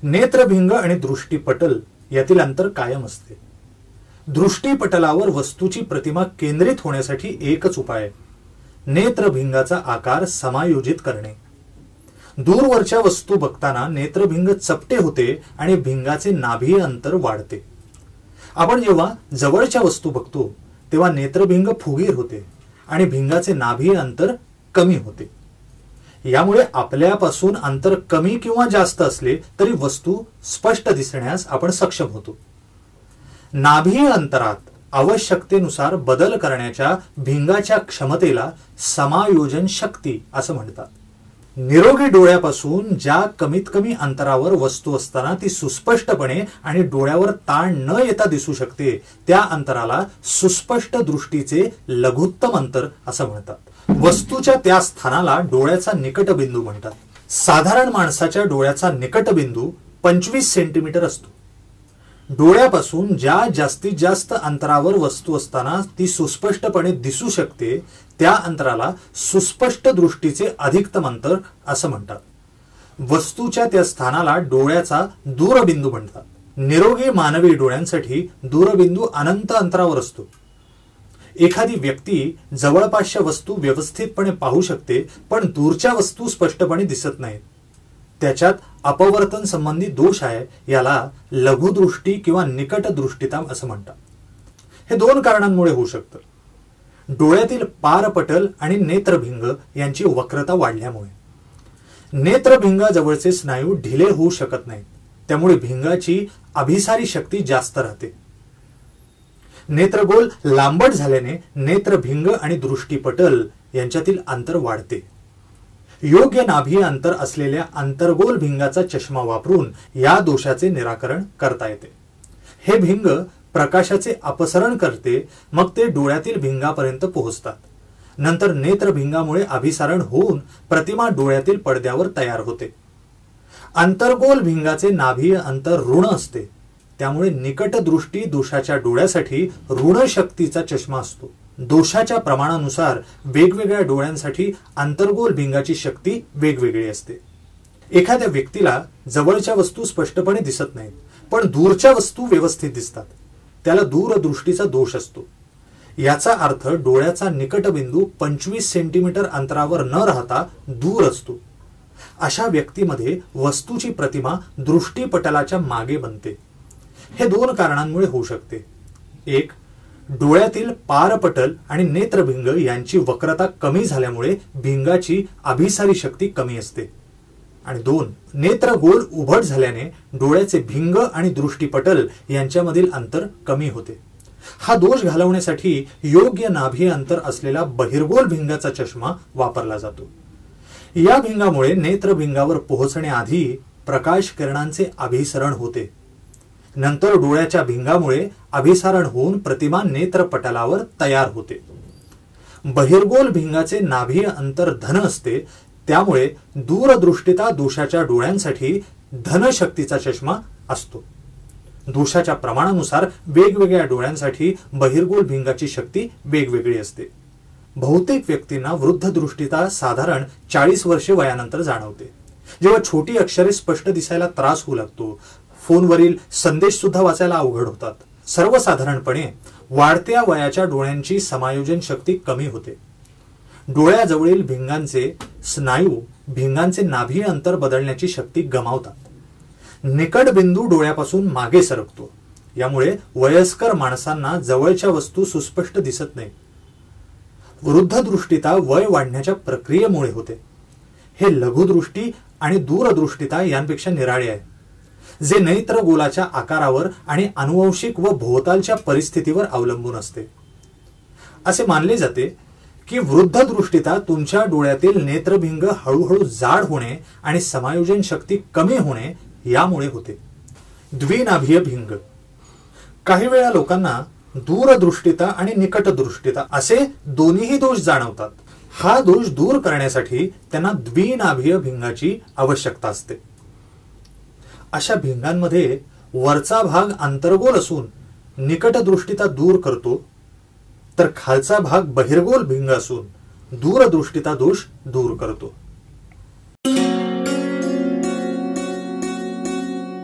नेत्रभिंग आणि दृष्टीपटल यातील अंतर कायम असते. दृष्टीपटलावर वस्तूची प्रतिमा केंद्रित होण्यासाठी एकच उपाय आहे, नेत्रभिंगाचा आकार समायोजित करणे. दूरवरच्या वस्तू बघताना नेत्रभिंग चपटे होते आणि भिंगाचे नाभीय अंतर वाढते. आपण जेव्हा जवळच्या वस्तू बघतो तेव्हा नेत्रभिंग फुगीर होते आणि भिंगाचे नाभीय अंतर कमी होते. यामुळे आपल्यापासून अंतर कमी किंवा जास्त असले तरी वस्तू स्पष्ट दिसण्यास आपण सक्षम होतो. नाभीय अंतरात आवश्यकतेनुसार बदल करण्याच्या भिंगाच्या क्षमतेला समायोजन शक्ती असं म्हणतात. निरोगी डोळ्यापासून ज्या कमीत कमी अंतरावर वस्तू असताना ती सुस्पष्टपणे आणि डोळ्यावर ताण न येता दिसू शकते त्या अंतराला सुस्पष्ट दृष्टीचे लघुत्तम अंतर असं म्हणतात. वस्तूच्या त्या स्थानाला डोळ्याचा निकटबिंदू म्हणतात. साधारण माणसाच्या डोळ्याचा निकटबिंदू 25 सेंटीमीटर असतो. डोळ्यापासून ज्या जास्तीत जास्त अंतरावर वस्तू असताना ती सुस्पष्टपणे दिसू शकते त्या अंतराला सुस्पष्ट दृष्टीचे अधिकतम अंतर असं म्हणतात. वस्तूच्या त्या स्थानाला डोळ्याचा दूरबिंदू म्हणतात. निरोगी मानवी डोळ्यांसाठी दूरबिंदू अनंत अंतरावर असतो. एखादी व्यक्ती जवळपासच्या वस्तू व्यवस्थितपणे पाहू शकते पण दूरच्या वस्तू स्पष्टपणे दिसत नाहीत. त्याच्यात अपवर्तन संबंधी दोष आहे. याला लघुदृष्टी किंवा निकट दृष्टिता असं म्हणतात. हे दोन कारणांमुळे होऊ शकतं. डोळ्यातील पारपटल आणि नेत्रभिंग यांची वक्रता वाढल्यामुळे. नेत्रभिंगाजवळचे स्नायू ढिले होऊ शकत नाहीत, त्यामुळे भिंगाची अभिसारी शक्ती जास्त राहते. नेत्रगोल लांबट झाल्याने नेत्रभिंग आणि दृष्टीपटल यांच्यातील अंतर वाढते. योग्य नाभीय अंतर असलेल्या अंतर्गोल भिंगाचा चष्मा वापरून या दोषाचे निराकरण करता येते. हे भिंग प्रकाशाचे अपसरण करते, मग ते डोळ्यातील भिंगापर्यंत पोहोचतात. नंतर नेत्रभिंगामुळे अभिसारण होऊन प्रतिमा डोळ्यातील पडद्यावर तयार होते. अंतर्गोल भिंगाचे नाभीय अंतर ऋण असते, त्यामुळे निकट दृष्टी दोषाच्या डोळ्यासाठी ऋण शक्तीचा चष्मा असतो. दोषाच्या प्रमाणानुसार वेगवेगळ्या डोळ्यांसाठी अंतर्गोल भिंगाची शक्ती वेगवेगळी असते. एखाद्या व्यक्तीला जवळच्या वस्तू स्पष्टपणे दिसत नाहीत पण दूरच्या वस्तू व्यवस्थित दिसतात, त्याला दूरदृष्टीचा दोष असतो. याचा अर्थ डोळ्याचा निकटबिंदू 25 सेंटीमीटर अंतरावर न राहता दूर असतो. अशा व्यक्तीमध्ये वस्तूची प्रतिमा दृष्टीपटलाच्या मागे बनते. हे दोन कारणांमुळे होऊ शकते. एक, डोळ्यातील पारपटल आणि नेत्रभिंग यांची वक्रता कमी झाल्यामुळे भिंगाची अभिसारी शक्ती कमी असते. आणि दोन, नेत्रगोल उभट झाल्याने डोळ्याचे भिंग आणि दृष्टीपटल यांच्यामधील अंतर कमी होते. हा दोष घालवण्यासाठी योग्य नाभीय अंतर असलेला बहिर्गोल भिंगाचा चष्मा वापरला जातो. या भिंगामुळे नेत्रभिंगावर पोहोचण्याआधी प्रकाश किरणांचे अभिसरण होते. नंतर डोळ्याच्या भिंगामुळे अभिसारण होऊन प्रतिमा नेत्रपटलावर तयार होते. बहिर्गोल भिंगाचे नाभीय अंतर धन असते, त्यामुळे दूरदृष्टिता दोषाच्या डोळ्यांसाठी धनशक्तीचा चष्मा असतो. दोषाच्या प्रमाणानुसार वेगवेगळ्या डोळ्यांसाठी बहिर्गोल भिंगाची शक्ती वेगवेगळी असते. बहुतेक व्यक्तींना वृद्ध दृष्टिता साधारण 40 वर्षे वयानंतर जाणवते. जेव्हा छोटी अक्षरे स्पष्ट दिसायला त्रास होऊ लागतो, फोनवरील संदेश सुद्धा वाचायला अवघड होतात. सर्वसाधारणपणे वाढत्या वयाच्या डोळ्यांची समायोजन शक्ती कमी होते. डोळ्याजवळील भिंगांचे स्नायू भिंगांचे नाभीय अंतर बदलण्याची शक्ती गमावतात. निकट बिंदू डोळ्यापासून मागे सरकतो. यामुळे वयस्कर माणसांना जवळच्या वस्तू सुस्पष्ट दिसत नाही. वृद्ध दृष्टिता वय वाढण्याच्या प्रक्रियेमुळे होते. हे लघुदृष्टी आणि दूरदृष्टिता यांपेक्षा निराळे आहे, जे नेत्रगोलाच्या आकारावर आणि आनुवंशिक व भोवतालच्या परिस्थितीवर अवलंबून असते. असे मानले जाते की वृद्ध दृष्टिता तुमच्या डोळ्यातील नेत्रभिंग हळूहळू जाड होणे आणि समायोजन शक्ती कमी होणे यामुळे होते. द्विनाभीय भिंग. काही वेळा लोकांना दूरदृष्टिता आणि निकट दृष्टिता असे दोन्हीही दोष जाणवतात. हा दोष दूर करण्यासाठी त्यांना द्विनाभीय भिंगाची आवश्यकता असते. अशा भिंगांमध्ये वरचा भाग अंतर्गोल असून निकट दृष्टिता दूर करतो, तर खालचा भाग बहिर्गोल भिंग असून दूरदृष्टिता दोष दूर करतो.